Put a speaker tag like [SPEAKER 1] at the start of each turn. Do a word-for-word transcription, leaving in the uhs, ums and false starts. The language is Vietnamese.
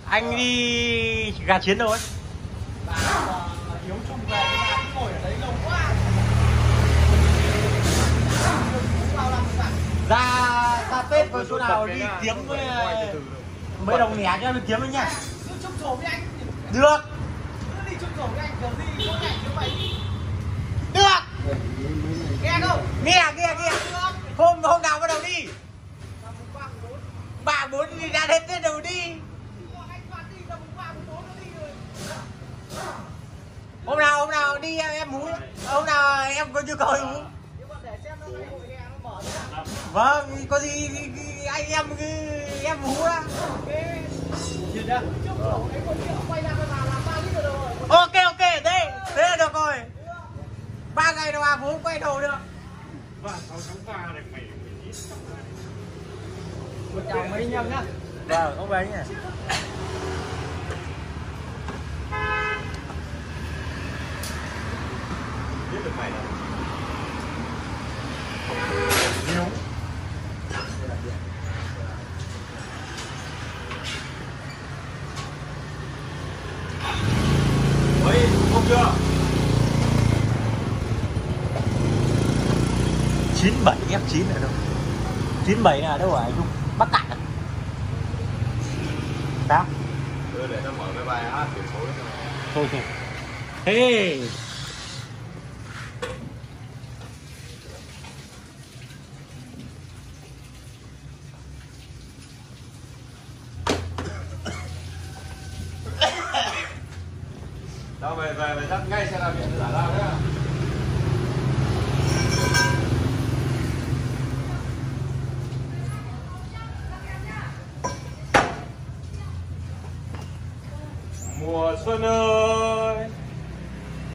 [SPEAKER 1] Anh đi gà chiến rồi.
[SPEAKER 2] Bà Hiếu chung về nhà cứ ngồi ở đấy lâu quá.
[SPEAKER 1] Ra ra Tết với chỗ nào đi kiếm với mấy đồng nhé cho nó kiếm với nhá.
[SPEAKER 2] Cứ chung sổ với anh.
[SPEAKER 1] Được.
[SPEAKER 2] Cứ đi chung sổ với anh kiểu gì có ngày như vậy.
[SPEAKER 1] Được.
[SPEAKER 2] Nghe không?
[SPEAKER 1] Nghe nghe nghe. Hôm hôm nào bắt đầu đi? Bà bốn đi ra hết Tết đầu đi. Hôm nào hôm nào đi em em hú. Hôm nào em có nhu cầu hú. Vâng, có gì anh em em hú á. Ok ok, thế thế là được rồi. Ba ngày đâu à bố quay đầu được.
[SPEAKER 3] Vâng, sáu tháng qua này mày ít.
[SPEAKER 2] Một chào mấy anh em nhá.
[SPEAKER 1] Vâng, ông về nhỉ.
[SPEAKER 3] Biết được mày đâu.
[SPEAKER 1] Nhiều.
[SPEAKER 3] Ôi, không chưa?
[SPEAKER 1] chín bảy F chín ở đâu? chín bảy là đâu ở Trung? Bắc Cạn à? Sao?
[SPEAKER 3] Đưa để tao mở cái bài hát biển số cho mày.
[SPEAKER 1] Thôi thôi. Hey.
[SPEAKER 3] Tao về về về dắt ngay xe đạp điện giả lao nhá. Mùa xuân ơi